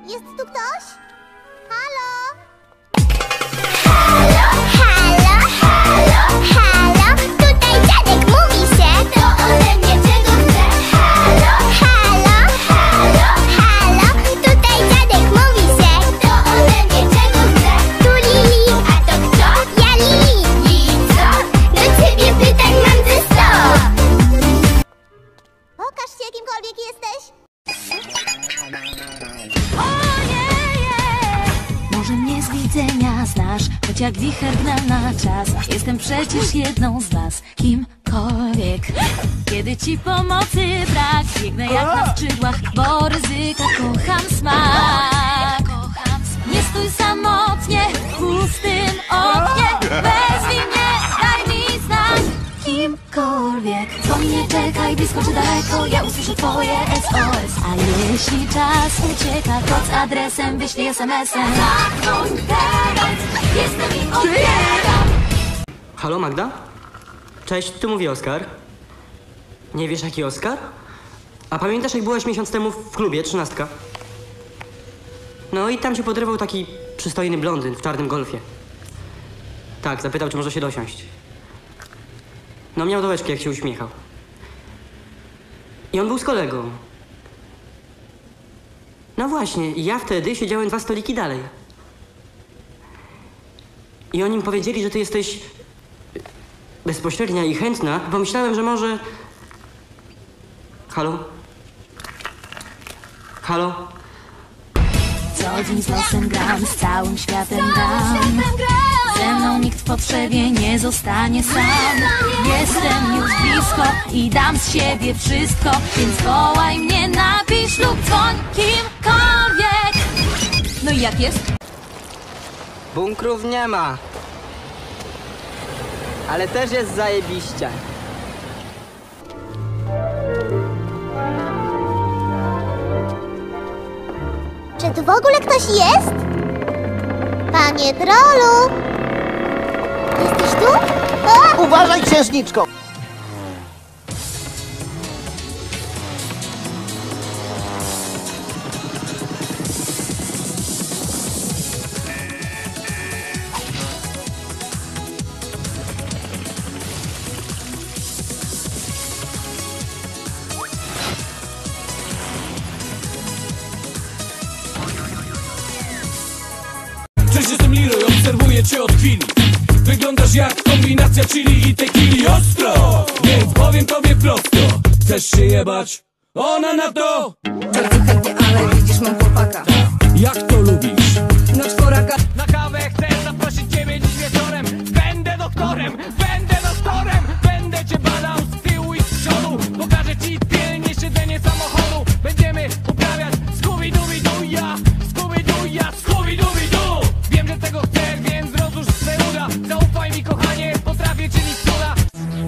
Jest tu ktoś? Halo? Halo, halo, halo, halo, tutaj dziadek mówi się. To ode mnie czego chce? Halo, halo, halo, halo, tutaj dziadek mówi się. To ode mnie czego chce? Tu Lili, a to kto? Ja Lili. I co? Do ciebie pytań mam ze 100. Pokaż się, kimkolwiek jesteś. Może mnie z widzenia znasz, choć jak wicher gnam na czas. Jestem przecież jedną z was, kimkolwiek. Kiedy ci pomocy brak, biegnę jak na skrzydłach, bo ryzyka kocham smak. Nie stój samotnie w pustym oknie, wezwij mnie, daj mi znak. Kimkolwiek, dzwoni, nie czekaj, blisko czy daleko, ja usłyszę twoje SOS. A jeśli czas ucieka, to z adresem wyślij SMS-em. Zadzwoń teraz, jestem i odbieram. Halo, Magda? Cześć, tu mówi Oskar. Nie wiesz, jaki Oskar? A pamiętasz, jak byłeś miesiąc temu w klubie, 13? No i tam cię podrywał taki przystojny blondyn w czarnym golfie. Tak, zapytał, czy może się dosiąść. No, miał dołeczki, jak się uśmiechał. I on był z kolegą. No właśnie, ja wtedy siedziałem 2 stoliki dalej. I oni mi powiedzieli, że ty jesteś bezpośrednia i chętna. Pomyślałem, że może... Halo? Halo? Co dzień z losem gram, z całym światem gram. Ze mną nikt w potrzebie nie zostanie sam. Jestem już blisko i dam z siebie wszystko, więc wołaj mnie, napisz lub dzwoń, kimkolwiek. No i jak jest? Bunkrów nie ma. Ale też jest zajebiście. Czy tu w ogóle ktoś jest? Panie trolu! Jesteś tu? O! Uważaj, księżniczko! Cześć, jestem Leroy, obserwuję cię od chwili. Wyglądasz jak kombinacja chili i tequili. Ostro, więc powiem tobie prosto. Chcesz się jebać? Ona na to! Bardzo chętnie, ale widzisz, mam chłopaka. Jak to lubisz? No czworaka. Na kawę chcę zaprosić ciebie dziś wieczorem. Będę doktorem, będę doktorem. Będę cię badał z tyłu i z przodu. Pokażę ci pilnie siedzenie samochodu. Będziemy uprawiać Scooby-Dooby-Doo, ja Scooby-Doo, ja Scooby-Dooby-Doo. Wiem, że tego chcesz, więc rozłóż swe uda. Zaufaj mi, kochanie, potrafię czynić cuda.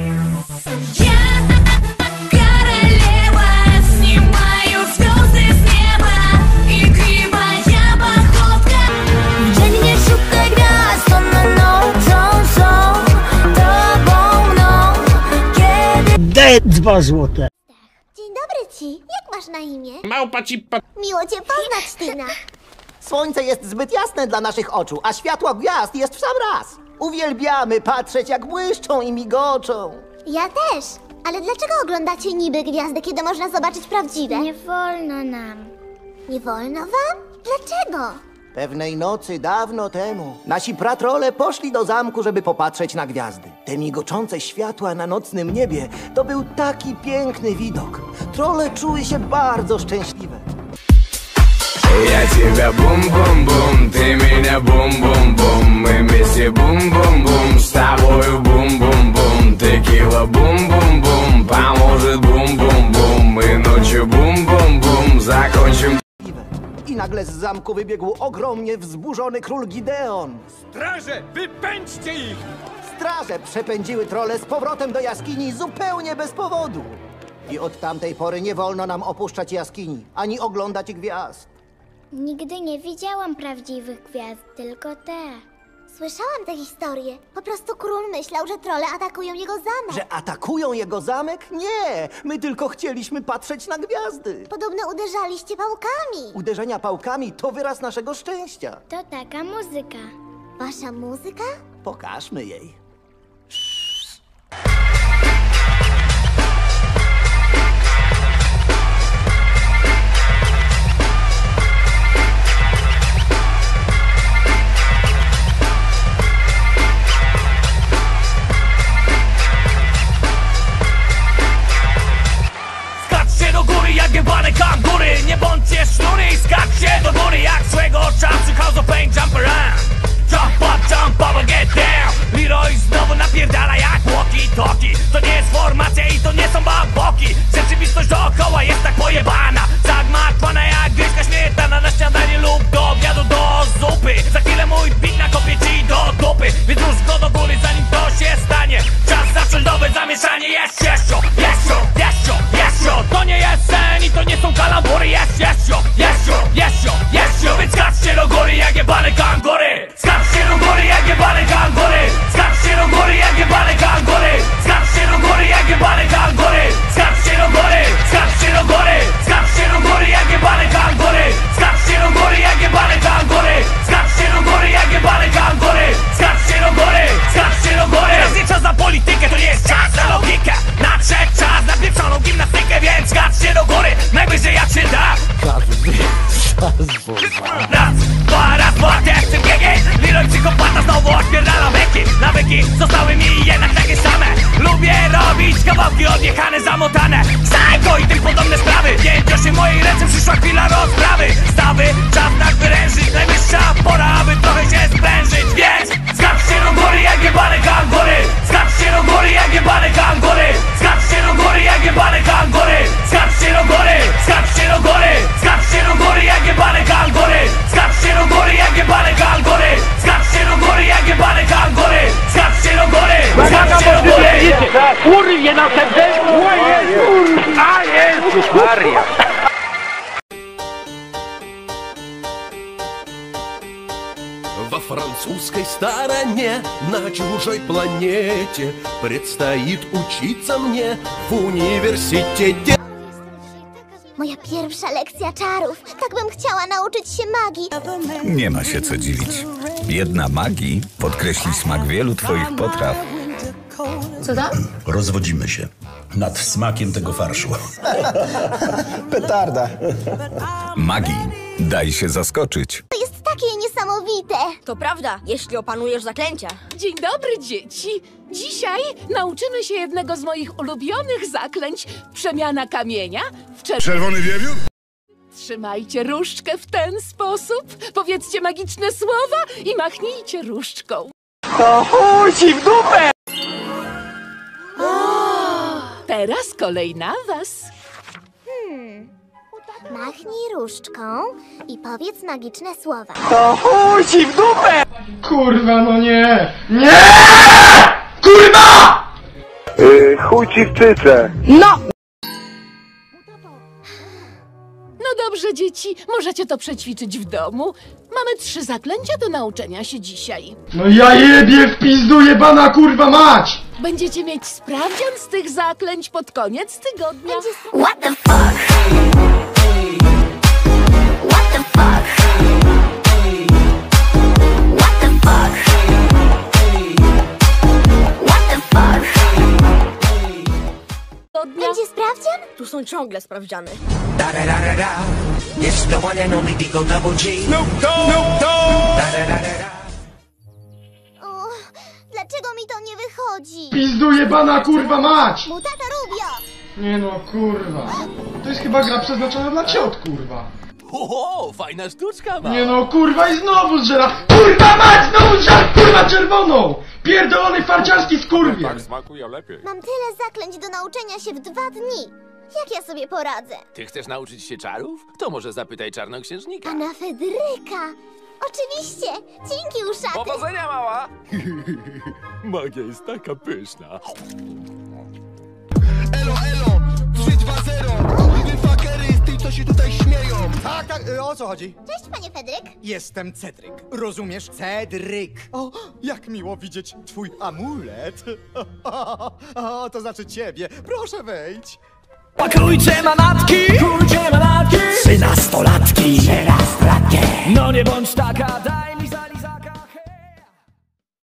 Daj 2 złote. Dzień dobry ci. Jak masz na imię? Małpa ci Miło cię poznać, Tina. Słońce jest zbyt jasne dla naszych oczu, a światło gwiazd jest w sam raz. Uwielbiamy patrzeć, jak błyszczą i migoczą. Ja też. Ale dlaczego oglądacie niby gwiazdy, kiedy można zobaczyć prawdziwe? Nie wolno nam. Nie wolno wam? Dlaczego? Pewnej nocy dawno temu nasi pratrole poszli do zamku, żeby popatrzeć na gwiazdy. Te migoczące światła na nocnym niebie to był taki piękny widok. Trole czuły się bardzo szczęśliwe. Я тебя бум-бум-бум, ты меня бум-бум-бум. Мы вместе бум-бум-бум, с тобою бум-бум-бум. Текила бум-бум-бум, поможет бум-бум-бум. И ночью бум-бум-бум, закончим. I nagle z zamku wybiegł ogromnie wzburzony król Gideon. Straże, wypędźcie ich! Straże przepędziły trole z powrotem do jaskini zupełnie bez powodu. I od tamtej pory nie wolno nam opuszczać jaskini, ani oglądać gwiazd. Nigdy nie widziałam prawdziwych gwiazd, tylko te. Słyszałam tę historię. Po prostu król myślał, że trolle atakują jego zamek. Że atakują jego zamek? Nie! My tylko chcieliśmy patrzeć na gwiazdy. Podobno uderzaliście pałkami. Uderzenia pałkami to wyraz naszego szczęścia. To taka muzyka. Wasza muzyka? Pokażmy jej. Skaczcie do góry jak jebane kangury. Nie bądźcie sznury i skaczcie do góry jak swego czasu House of Pain jump around. Jump up and get down. Leroy znowu napierdala jak walkie-talkie. To nie jest formacja i to nie są baboki. Rzeczywistość dookoła jest tak pojebana, zagmatwana jak gryźka śmietana na śniadanie lub do obiadu do zupy. Za chwilę mój pik nakopie ci do dupy, więc rusz go do góry zanim to się stanie. Czas zacząć nowe zamieszanie. Jest jesio, jesio, jesio, jesio. To nie jest sen i to nie są kalambury. Jest jesio, jesio, jesio, jesio. Więc skaczcie do góry jak jebane kangury. Skaczcie do góry jak jebane kangury. Skaczcie do góry jak jebane kangury. Skaczcie do góry jak jebane kangury. Skaczcie do góry, skaczcie do góry. Skaczcie do góry jak jebane kangury. Skaczcie do góry jak jebane kangury. Skaczcie do góry jak jebane kangury. Skaczcie do góry, skaczcie do góry. Teraz nie czas na politykę, to nie jest czas na logikę. Nadszedł czas na pieprzoną gimnastykę, więc skaczcie do góry, najwyżej jak się da. Raz, dwa, testy, biegi. Leroy psychopata znowu odpierdala beki. Nawyki zostały mi jednak takie same. Lubię robić kawałki odjechane, zamotane psycho i tym podobne sprawy. 5-8 mojej ręce przyszła chwila rozprawy. Stawy, czas tak wyrężyć. Najwyższa pora, aby trochę się sprężyć. Więc skaczcie do góry jak jebane kangury. Skaczcie do góry jak jebane kangury. Skaczcie do góry jak jebane kangury. Skaczcie do góry, skaczcie do góry. Skaczcie do góry jak jebane kangury. Skaczcie do góry jak jebane kangury. Skaczcie do góry jak jebane kangury. Skaczcie do góry, skaczcie do góry. Kurwie na ten a Jezus Maria! Во французской стороне, на чужой планете предстоит учиться мне в университете. Moja pierwsza lekcja czarów. Tak bym chciała nauczyć się magii. Nie ma się co dziwić. Biedna magii podkreśli smak wielu twoich potraw. Co da? Rozwodzimy się nad smakiem tego farszu. Petarda. Magii, daj się zaskoczyć. To jest takie niesamowite. To prawda, jeśli opanujesz zaklęcia. Dzień dobry, dzieci. Dzisiaj nauczymy się jednego z moich ulubionych zaklęć. Przemiana kamienia w czerwony wiewiór? Trzymajcie różdżkę w ten sposób. Powiedzcie magiczne słowa i machnijcie różdżką. To chuj ci w dupę! Teraz kolej na was. Machnij różdżką i powiedz magiczne słowa. To chuj ci w dupę! Kurwa, no nie! Nie! Kurwa! Chuj ci w cyce. No! No dobrze, dzieci, możecie to przećwiczyć w domu. Mamy 3 zaklęcia do nauczenia się dzisiaj. No ja jebie w pizdu jebana kurwa mać! Będziecie mieć sprawdzian z tych zaklęć pod koniec tygodnia. What the fuck? What the fuck? What the fuck? What the fuck? Będzie sprawdzian? Tu są ciągle sprawdziany. It's the one and only Digo Double G. Snoop Dogg! Dlaczego mi to nie wychodzi? Pizdu jebana kurwa mać! Mutata Rubio! Nie no, kurwa. To jest chyba gra przeznaczona dla ciot, kurwa. Oho, fajna sztuczka ma. Nie no, kurwa i znowu zżera. Kurwa mać, znowu zżera, kurwa czerwoną! Pierdolony farciarski skurwiel! Tak smakuje lepiej. Mam tyle zaklęć do nauczenia się w 2 dni. Jak ja sobie poradzę? Ty chcesz nauczyć się czarów? To może zapytaj czarnoksiężnika. Pana Federyka! Oczywiście! Dzięki, uszaty! Powodzenia, mała! Magia jest taka pyszna. Elo, elo, 3-2-0. Wy fakery z tej co się tutaj śmieją. Tak, tak, o co chodzi? Cześć, panie Fedryk. Jestem Cedryk. Rozumiesz? Cedryk. O, jak miło widzieć twój amulet. O, to znaczy ciebie. Proszę wejdź. Pakujcie manatki, kujcie manatki, 13-latki. no nie bądź taka, daj